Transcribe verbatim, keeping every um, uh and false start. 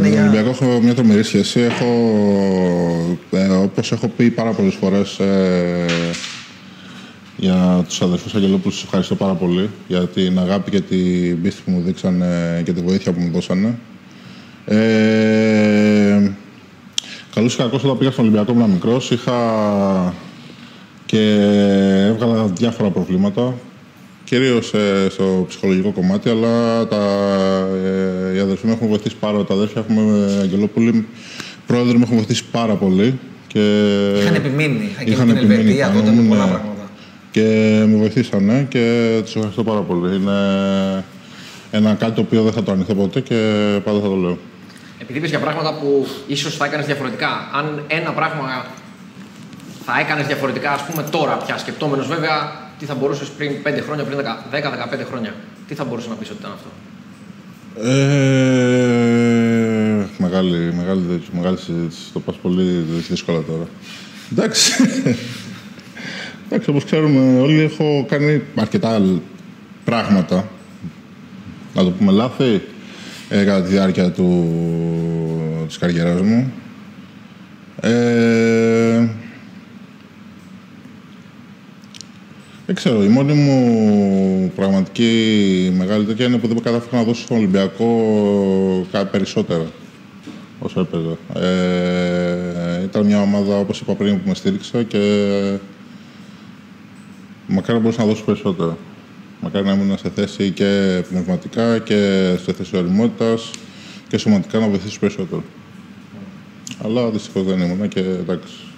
τον για... Ολυμπιακό έχω μια τρομερή σχέση. Έχω, ε, όπως έχω πει πάρα πολλές φορές, ε, για τους αδερφούς Αγγελόπουλους, τους ευχαριστώ πάρα πολύ για την αγάπη και την πίστη που μου δείξανε και τη βοήθεια που μου δώσανε. Ε, καλώς ή κακώς, όταν πήγα στον Ολυμπιακό ήμουν μικρός, είχα και έβγαλα διάφορα προβλήματα, κυρίως ε, στο ψυχολογικό κομμάτι, αλλά τα, ε, οι αδερφοί μου έχουν βοηθήσει πάρα πολύ. Τα αδέρφια έχουμε, Αγγελόπουλοι, πρόεδροι μου, έχουν βοηθήσει πάρα πολύ. Και είχαν επιμείνει, είχαν την Ελβετία τότε με πολλά ναι. πράγματα. Και με βοηθήσανε και τους ευχαριστώ πάρα πολύ. Είναι ένα κάτι το οποίο δεν θα το αρνηθώ ποτέ και πάντα θα το λέω. Επειδή είπες για πράγματα που ίσως θα έκανες διαφορετικά, αν ένα πράγμα θα έκανες διαφορετικά, ας πούμε τώρα πια, σκεπτόμενος βέβαια, τι θα μπορούσες πριν πέντε χρόνια, πριν δέκα με δεκαπέντε χρόνια, τι θα μπορούσες να πεις ότι ήταν αυτό? Ε, μεγάλη, μεγάλη, μεγάλη συζήτηση. Το πας πολύ δύσκολα τώρα. Εντάξει. Εντάξει, όπως ξέρουμε όλοι, έχω κάνει αρκετά πράγματα, να το πούμε λάθη, ε, κατά τη διάρκεια του, της καριέρας μου. Ε, δεν ξέρω, η μόνη μου πραγματική μεγάλη τέτοια είναι που δεν κατάφερα να δώσω στον Ολυμπιακό κάτι περισσότερα όσο έπαιζα. Ε, ήταν μια ομάδα, όπως είπα πριν, που με στήριξε και μακάρι να μπορούσα να δώσω περισσότερα. Μακάρι να ήμουν σε θέση και πνευματικά και σε θέση ωριμότητας και σωματικά να βοηθήσω περισσότερο. Αλλά δυστυχώς δεν ήμουν και εντάξει.